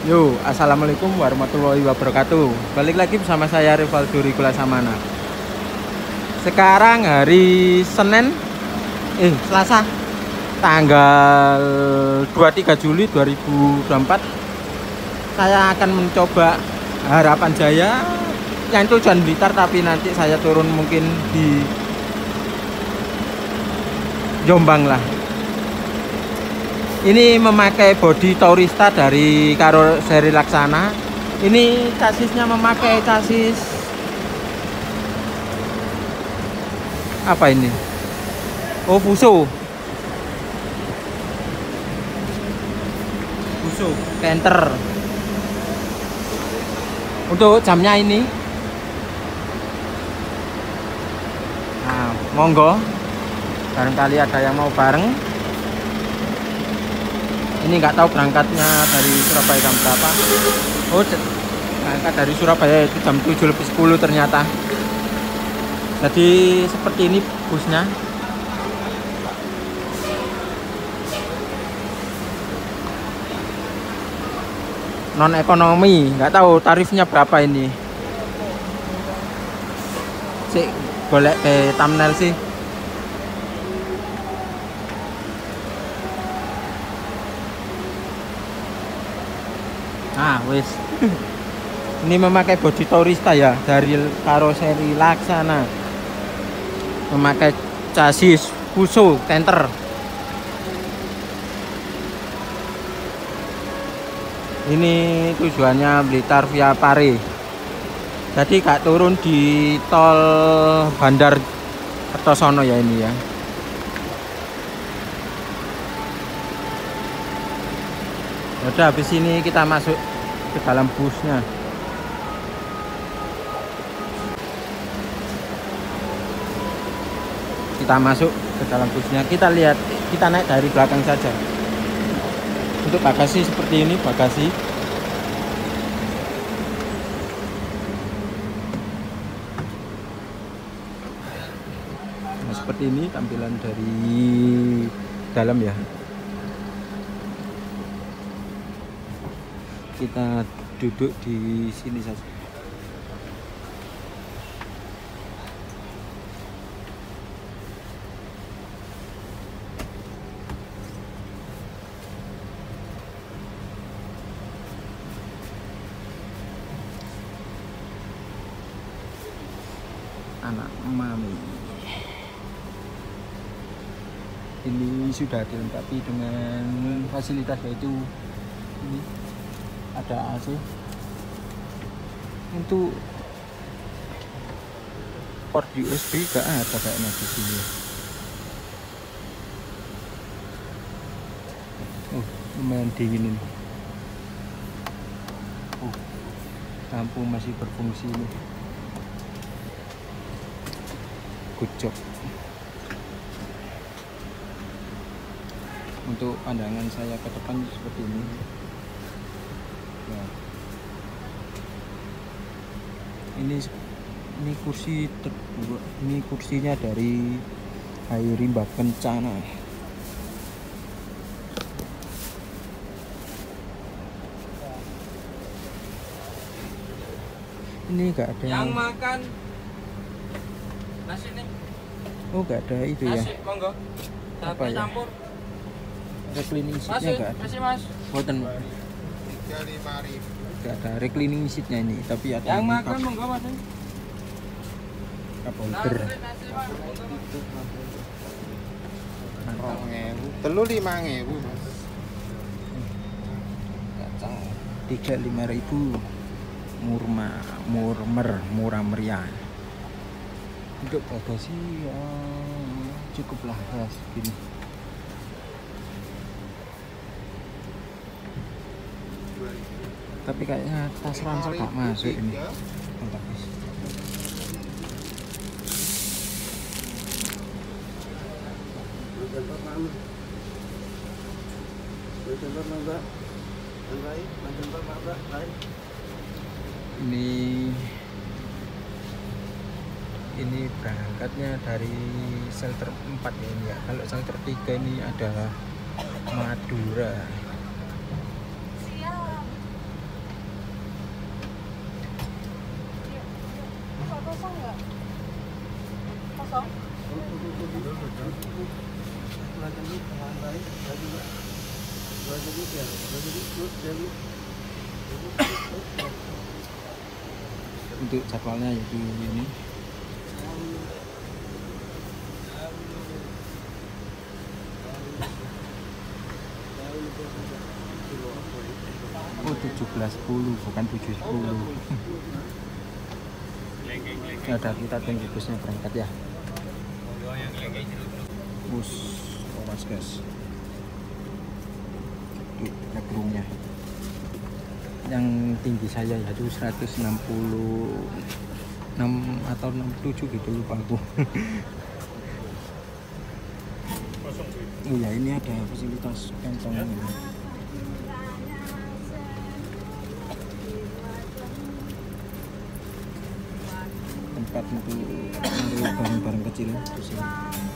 Yo, assalamualaikum warahmatullahi wabarakatuh. Balik lagi bersama saya Rivaldo Rikula Samana. Sekarang hari Senin, Selasa, tanggal 23 Juli 2024. Saya akan mencoba Harapan Jaya yang tujuan Blitar, tapi nanti saya turun mungkin di Jombang lah. Ini memakai bodi Tourista dari karoseri Laksana. Ini chassisnya memakai chassis apa ini? Oh, Fuso. Fuso Canter. Untuk jamnya ini. Nah, monggo. Barangkali ada yang mau bareng. Ini nggak tahu berangkatnya dari Surabaya jam berapa. Oh, berangkat dari Surabaya itu jam 7:10 ternyata. Jadi seperti ini busnya. Non ekonomi, nggak tahu tarifnya berapa ini. Sik golek ke thumbnail sih. Nah, wis. Ini memakai bodi Tourista ya, dari karoseri Laksana. Memakai chassis Fuso Canter. Ini tujuannya Blitar via Pare. Jadi gak turun di tol Bandar Kertosono ya ini ya. Udah, habis ini kita masuk ke dalam busnya. Kita masuk ke dalam busnya. Kita lihat, kita naik dari belakang saja. Untuk bagasi seperti ini, bagasi. Nah, seperti ini tampilan dari dalam ya. Kita duduk di sini saja. Anak mami. Ini sudah dilengkapi dengan fasilitas, yaitu ini ada AC. Untuk port USB gak ada kayaknya di sini. Oh, lumayan dingin ini. Oh, lampu masih berfungsi ini. Good job. Untuk pandangan saya ke depan seperti ini. Ya. Ini kursi terbuat. Ini kursinya dari Hai Rimba Kencana. Ini enggak ada yang makan nasi nih. Oh, enggak ada itu nasi, ya. Monggo. Apa ya? Campur. Reclining seatnya enggak ada. Masih, Mas. Boten. 35.000. Enggak ada reclining seatnya ini, tapi ada Yang ini makan monggo, Mas. cup holder. Nasi, Mas. Mantap. 2.000. Telu 5.000, Mas. Kacang 35.000. Murah meriah. Untuk bagasi ya cukuplah ya segini. Tapi kayaknya tas ransel gak masuk ini. Bentar, guys. Ini berangkatnya dari shelter 4 ya ini ya. Kalau shelter 3 ini ada Madura. kosong nggak? Kosong? Untuk jadwalnya yaitu ini. Oh 17.10 bukan 7.10. Ya udah kita tunggu busnya berangkat ya. Bus awas guys. Tuh headroomnya. Yang tinggi saya yaitu 166 atau 67 gitu lupa aku. Oh ya ini ada fasilitas kantong ini. Tempat untuk menaruh barang-barang kecil di sini.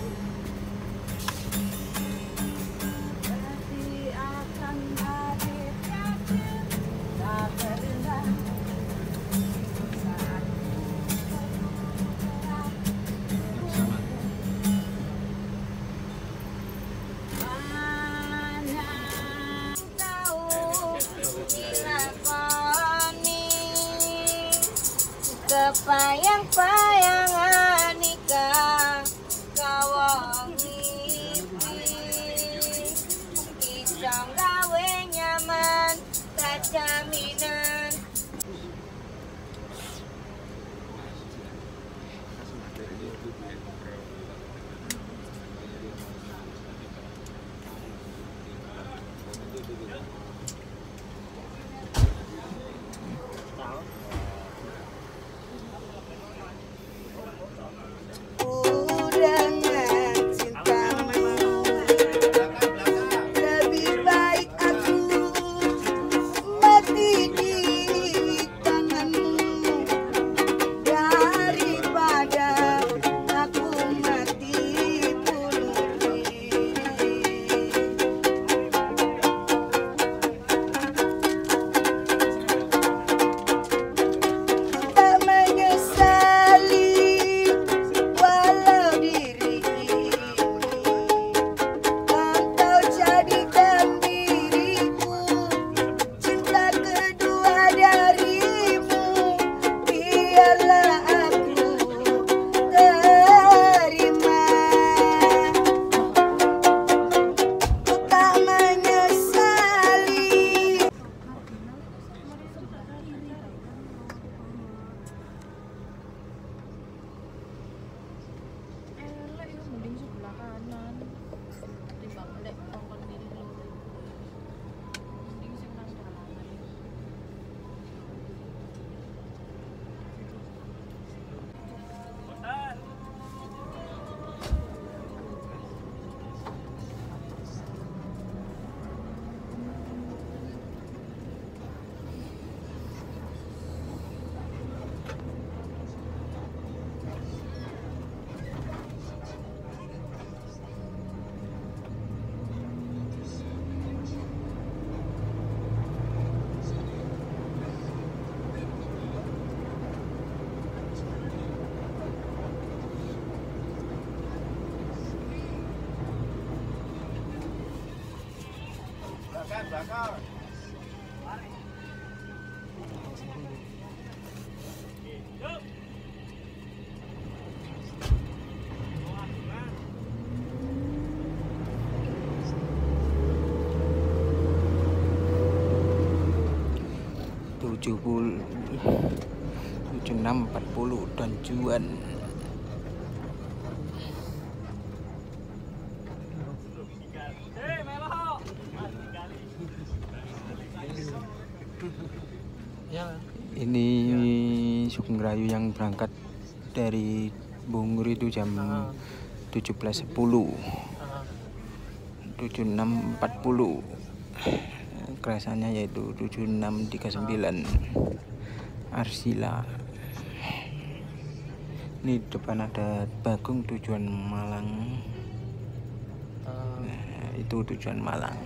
Kepayang-payangan nikah kawang mimpi isang gawe nyaman tak jaminan. Bakar. 7640 tujuan. Ini Sugeng Rayu yang berangkat dari Bungur itu jam 17.10 7640, kerasannya yaitu 7639 Arsila. Ini depan ada Bagong tujuan Malang. Nah, itu tujuan Malang.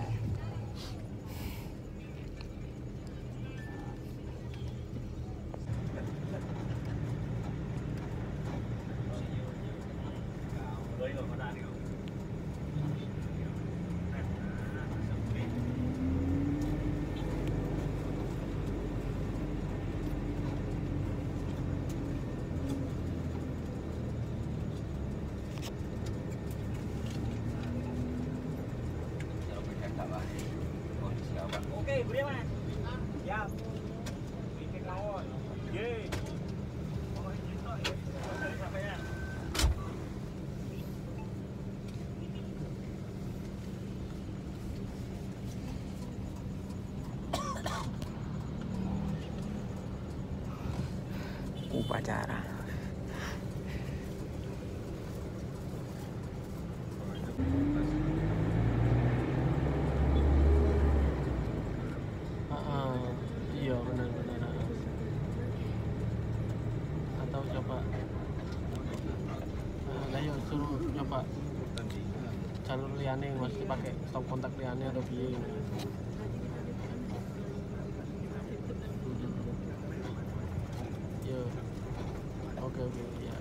beri mana? Ya. Bikin lawan. Ye. Pokoknya gitu ya. Sampai ya. Upacara. Iya benar-benar. Atau coba, ayo suruh coba jalur liane masih pakai stop kontak liane atau biye. Yo, oke ya.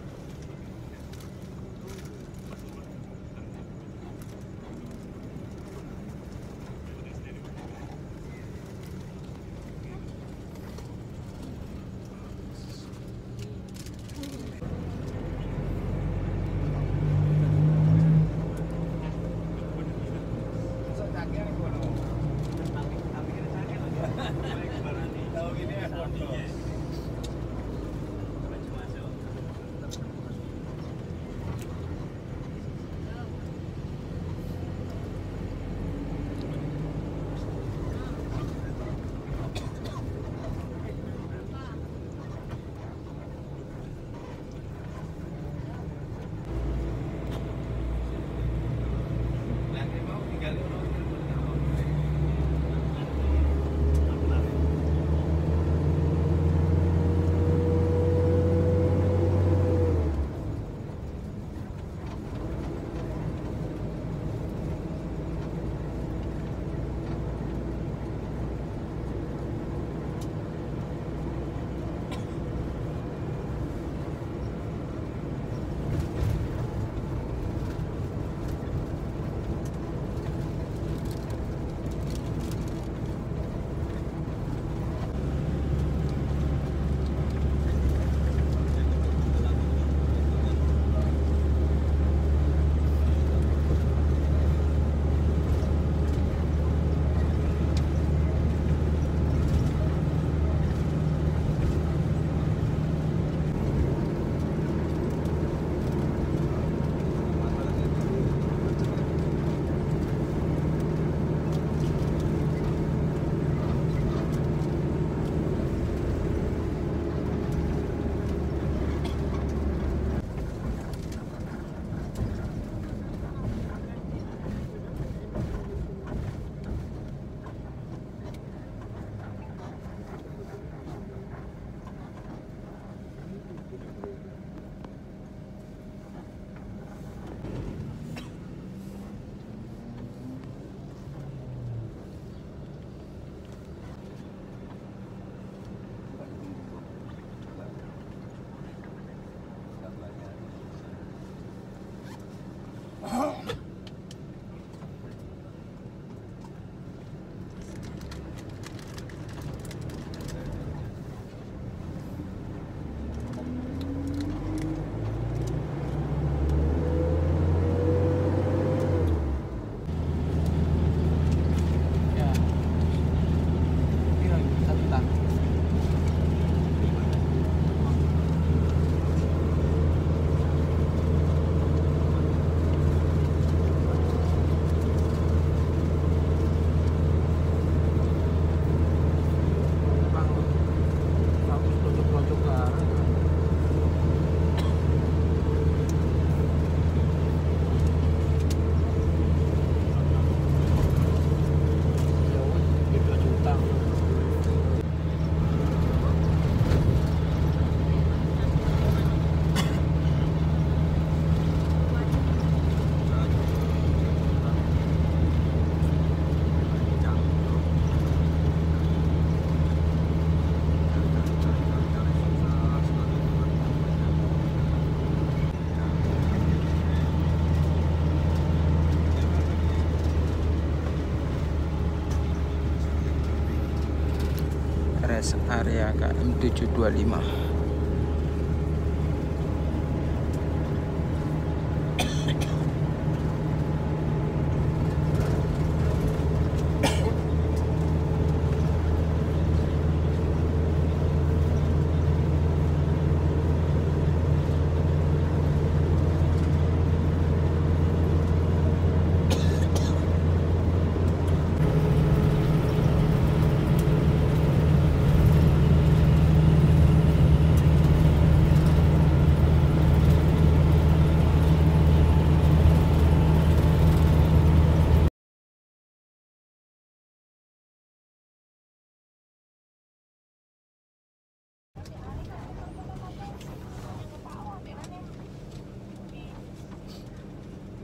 rest area KM 725.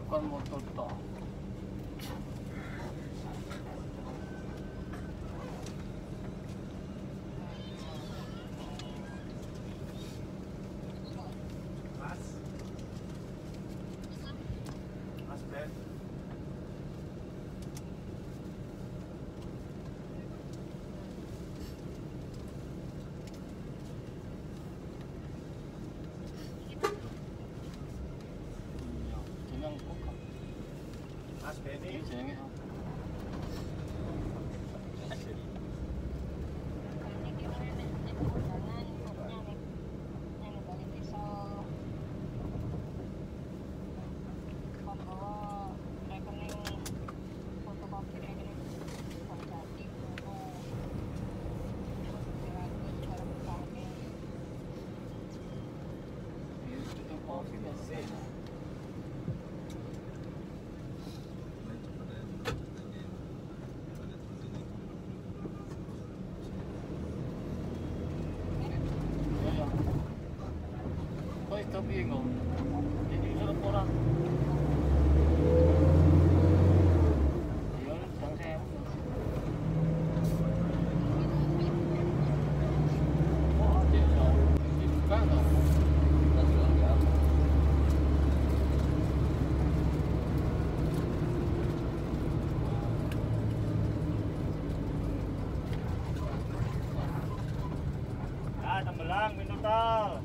bukan motor toh. Mas Ben. Jeneng kok. Mas Beni. Jenenge apa? Itu kopi sih. Kok itu piye kok? Jadi suruh orang. Iya, sedang saya. Oh, ada so. Dibuka toh. Ah, tembelang minum tol.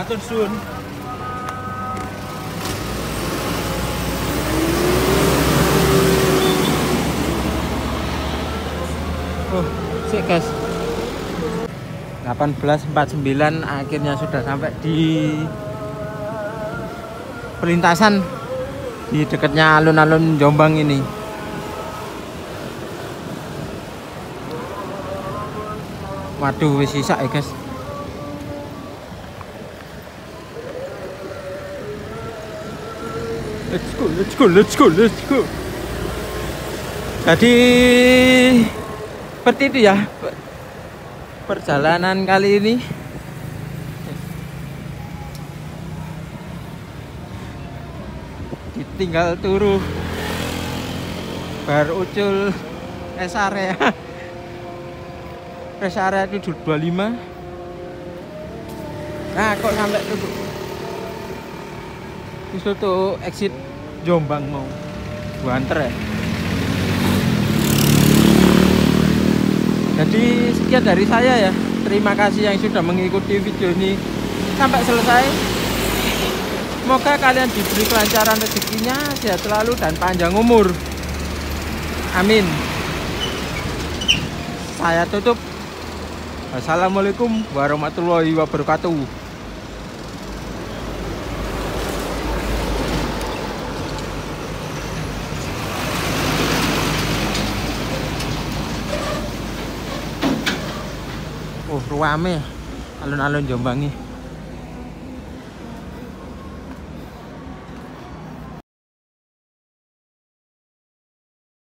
Matur suwun. Oh, sik guys. 18.49 akhirnya sudah sampai di perlintasan di dekatnya alun-alun Jombang ini. Waduh, wis sisa ya guys. Let's go, let's go, let's go, let's go. Jadi seperti itu ya perjalanan kali ini. Tinggal turu baru ucul rest area. Rest area itu 25. Nah kok sampai itu tuh exit Jombang mau banter ya. Jadi sekian dari saya ya. Terima kasih yang sudah mengikuti video ini sampai selesai. Semoga kalian diberi kelancaran rezekinya, sehat selalu dan panjang umur. Amin. Saya tutup. Wassalamualaikum warahmatullahi wabarakatuh. Oh, ruame alun-alun Jombang nih.